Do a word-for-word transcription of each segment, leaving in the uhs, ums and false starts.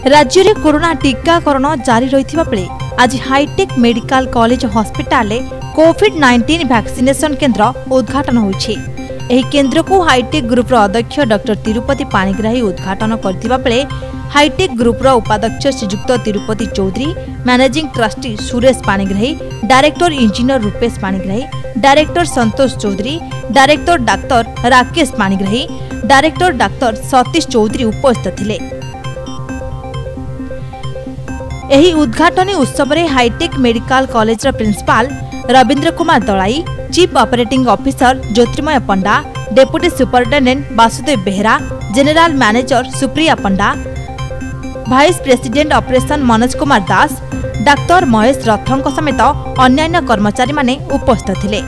राज्य में कोरोना टीकाकरण जारी रही बेले आज hitech medical college hospital covid nineteen vaccination केन्द्र उद्घाटन होइछि। एही केन्द्र को हाईटेक ग्रुप अध्यक्ष डॉक्टर तिरुपति पाणिग्राही उद्घाटन करथिबा बेले हाईटेक ग्रुप उपाध्यक्ष Shrijukta Tirupati Chaudhary, managing trustee Suresh Panigrahi, director engineer Rupesh Panigrahi, director Santosh Chaudhary, director doctor Rakesh Panigrahi, director doctor Satish Chaudhary उपस्थित थिले। एही उद्घाटनी उत्सव में hitech medical college principal Rabindra Kumar Dalai, chief operating officer Jyotirmay Panda, deputy superintendent Basudev Behera, general manager Supriya Panda, vice president operation Manoj Kumar Das, doctor Mahesh रथों समेत अन्यान्य कर्मचारी माने उपस्थित थिले।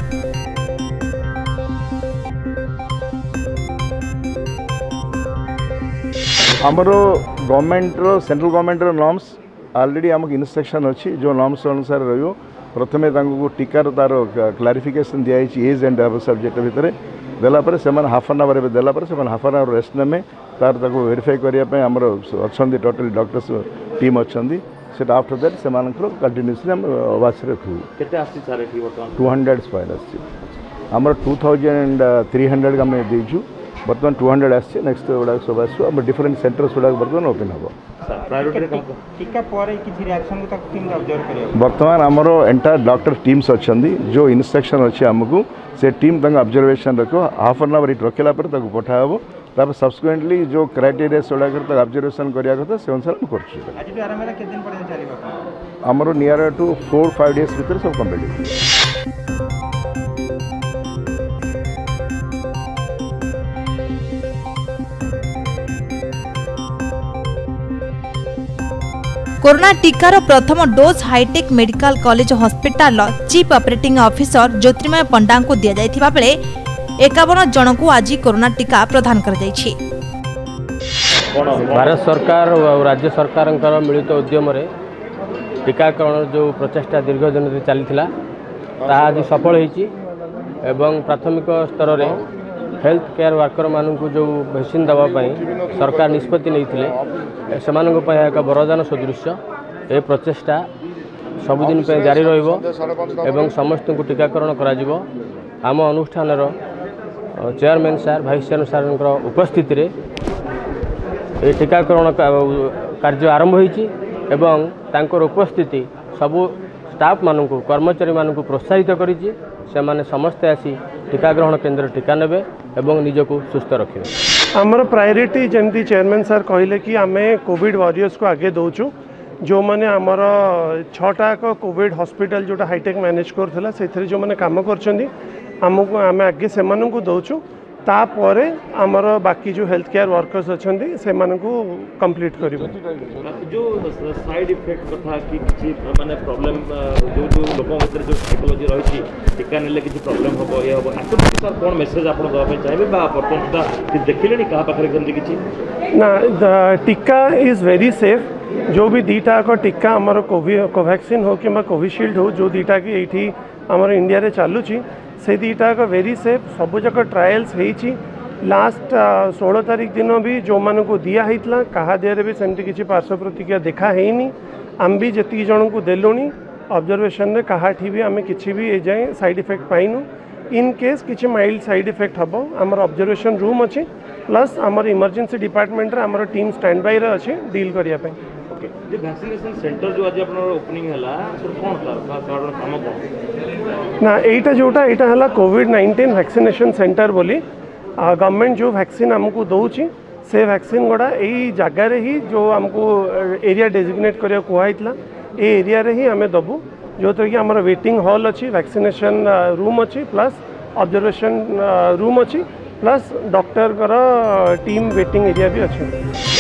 हमरो गवर्नमेंट रो सेंट्रल गवर्नमेंट रो नॉर्म्स ऑलरेडी आमक इंस्ट्रक्शन अच्छी जो नॉर्म्स अनुसार रहियो। प्रथमे तांको टीकार तार क्लारिफिकेशन दिया एज एंड अब सब्जेक्ट भितर देला पर से हाफ एन आवर देला पर से हाफ एन आवर रेस्ट नेमे तार ताको वेरीफाई करिया पे हमर अच्छी टोटल डॉक्टर्स टीम अच्छी से आफ्टर दैट से कंटिन्यूसली हम वाच रखू केते आसी सारे की बर्तमान टू हंड्रेड स्पाइल आसी हमर टू थाउजेंड थ्री हंड्रेड हम देजु बर्तमान टू हंड्रेड आसी नेक्स्ट गुड़ा सब आसो हम डिफरेंट सेंटर्स गुड़ा बर्तमान ओपन हम टीका पर किछि रिएक्शन को तक टीम ऑब्जर्व करियो। बर्तमान हमरो एंटायर डॉक्टर टीम्स अच्छी जो इंस्ट्रक्शन अच्छी आमको से टीम तक ऑब्जर्वेशन रखो हाफ एन आवर रखला पर तक पठा हम तापर सब्सिक्वेंटली जो क्राइटेरिया सोडा कर तक ऑब्जर्वेशन करिया कथा से अनुसार हम करछु। आज भी आराम के दिन पर्यंत चलिबा हमरो near two four five days भीतर सब कंप्लीट। कोरोना टीकार प्रथम dose hitech medical college hospital chief operating officer Jyotirmay Panda को दि जाइथिबा बेले इक्यावन जन को आज कोरोना टीका प्रदान कर जाइछि। भारत सरकार और राज्य सरकार मिलित उद्यम टीकाकरण जो प्रचेषा दीर्घ दिन चली आज सफल होइछि एवं प्राथमिक स्तर में हेल्थ केयर वर्कर मानू जो वैक्सीन देवाई सरकार निष्पत्ति नहीं से एक वरदान सदृश ए प्रचेषा सबुदिन जारी रही समस्त को टीकाकरण करा आम अनुष्ठान चेयरमैन सार भाइस चेयरमैन सार उपस्थित रे टीकाकरण कार्य आरंभ होइछि एवं तांकर उपस्थिति सबु स्टाफ मानू कर्मचारी मानू प्रोत्साहित करिछि से माने समस्ते आसी टीकाग्रहण केन्द्र टीका नेबे एवं निजको सुस्थ रखिबे। आमर प्रायोरिटी जमती चेयरमैन सर कहले कि आमे कोविड वॉरियर्स को आगे दौचु जो माने आमर छटा को कोविड हॉस्पिटल जोटा हाईटेक मैनेज करथला सेथरे जो माने काम करछंदी हमको आमे आगे से मानन को दौचु तापर आमर बाकी जो हेल्थ केयर वर्कर्स अच्छे से कंप्लीट कर जो साइड इफेक्ट कथा कि किसी माने प्रॉब्लम जो जो लोक भीतर जो साइकोलॉजी रही टीका नेले किसी प्रॉब्लम हो ये हो आखिर सर कौन मेसेज आप देवाई चाहिए बा बर्तमान सुधा देखिले क्या पाखे किसी ना टीका इज वेरी सेफ जो भी दीटा को टीका आमर कोवैक्सीन हो कि कोविशील्ड हो जो दीटा की ये आमर इंडिया रे चलुची से दीटा का वेरी सेफ सब जक ट्रायल्स होती लास्ट षोलह तारीख दिन भी जो मान को दिया होता क्या देहरे भी सेमती किसी पार्श्व प्रतिक्रिया देखा है आम भी जी जन को देलुनी ऑब्जर्वेशन रे कहाठी भी आम कि भी ए जाए साइड इफेक्ट पाइनु इन केस किसी माइल्ड साइड इफेक्ट हम आमर ऑब्जर्वेशन रूम अच्छी प्लस आमर इमरजेंसी डिपार्टमेंट रे आमर टीम स्टैंड बाय रे अच्छी डील करने वैक्सीनेशन सेंटर जो आज आपन ओपनिंग हला सर कोन कारण काम कोन ना एटा जोटा एटा हला कोविड नाइंटीन वैक्सीनेशन सेंटर बोली गवर्नमेंट जो वैक्सीन हमको दौची से वैक्सीन गुड़ा यही जगार ही जो हमको एरिया डेजिग्नेट करिया कहला ए एरिया रे ही आम दबू जो कि आमर वेटिंग हॉल अच्छी वैक्सीनेशन रूम अच्छी प्लस ऑब्जर्वेशन रूम अच्छी plus doctor team waiting area भी अच्छी।